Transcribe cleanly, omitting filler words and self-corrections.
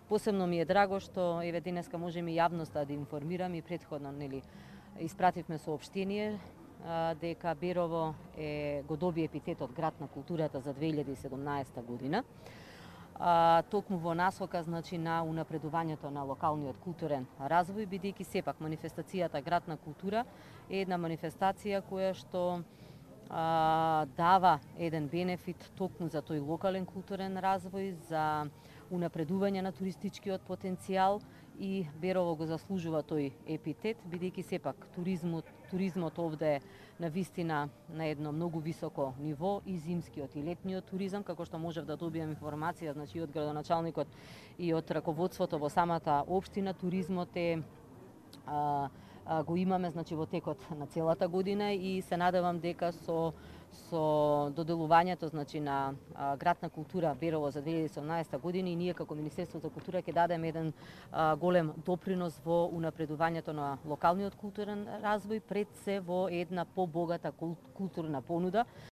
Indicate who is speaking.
Speaker 1: Посебно ми е драго што еве денеска можеме јавноста да информираме и претходно испративме соопштение дека Берово го доби епитетот град на културата за 2017 година. Токму во насока на унапредувањето на локалниот културен развој, бидејќи сепак манифестацијата Град на култура е една манифестација која што дава еден бенефит токму за тој локален културен развој, за унапредување на туристичкиот потенцијал, и Берово го заслужува тој епитет, бидејќи сепак туризмот овде е навистина на едно многу високо ниво, и зимскиот и летниот туризам, како што можев да добијам информација, и од градоначалникот и од раководството во самата општина, туризмот го имаме во текот на целата година, и се надевам дека со доделувањето на Град на култура Берово за 2017 година и ние како Министерство за култура ќе дадеме еден голем допринос во унапредувањето на локалниот културен развој, пред се во една побогата културна понуда,